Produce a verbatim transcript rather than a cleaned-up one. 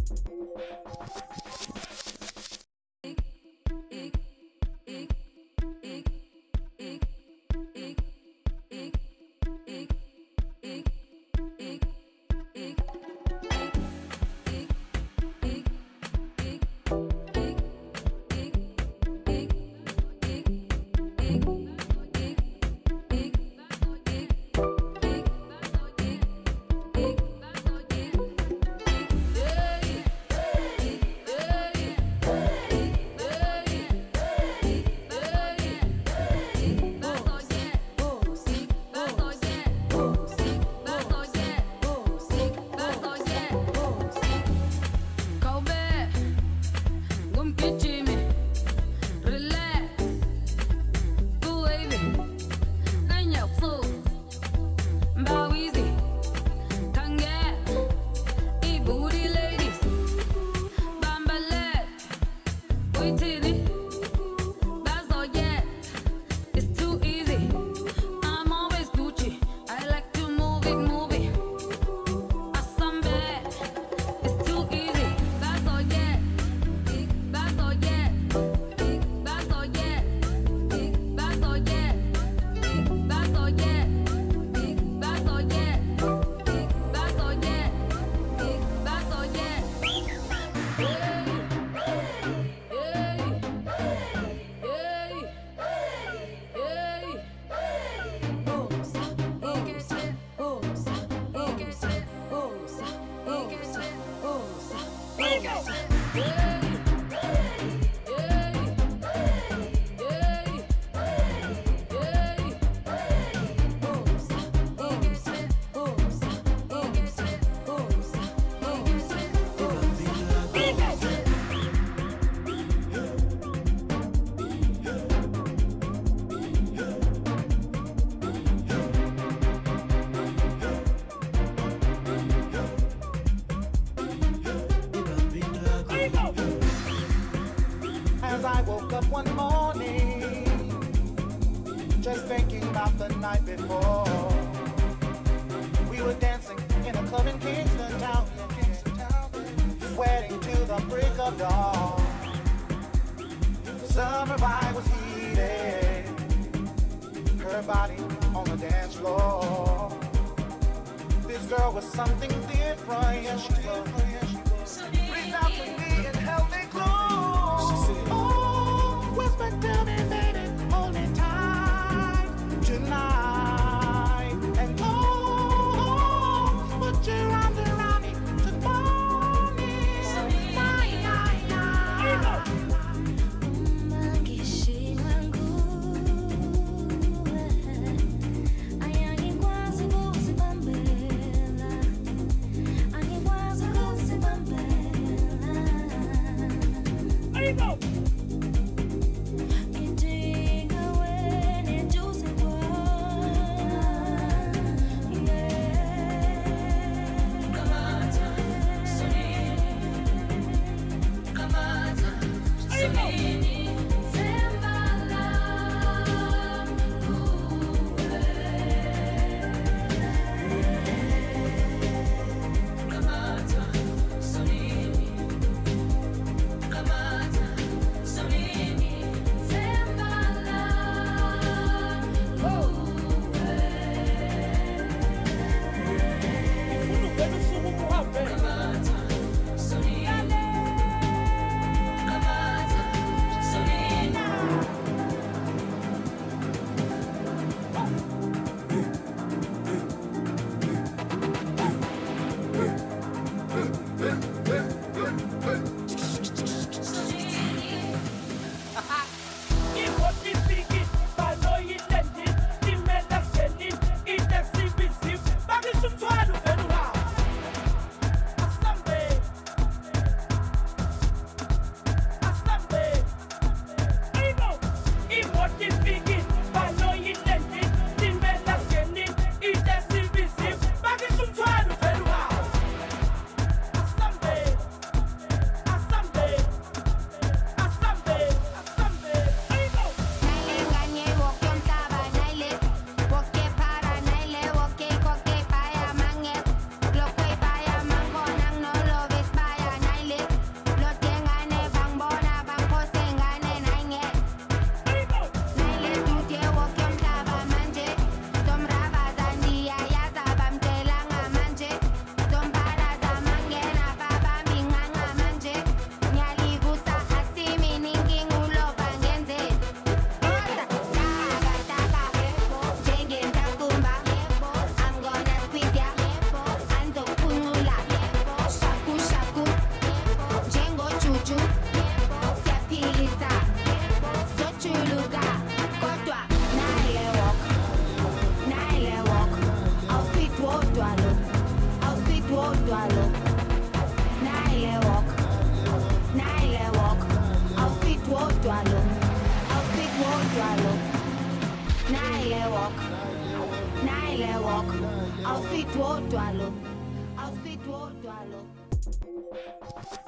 As I woke up one morning, just thinking about the night before. We were dancing in a club in Kingston Town, sweating to the break of dawn. Summer vibe was heated, her body on the dance floor. This girl was something different, yeah, she was. Reached out to me and held me close. She said, oh, whisper to me, baby, hold me tight tonight. And oh, put your arms around me to hold me. Night, night, night. Go! walk, nile walk. I'll fit what dwallo, I'll fit what dwallo.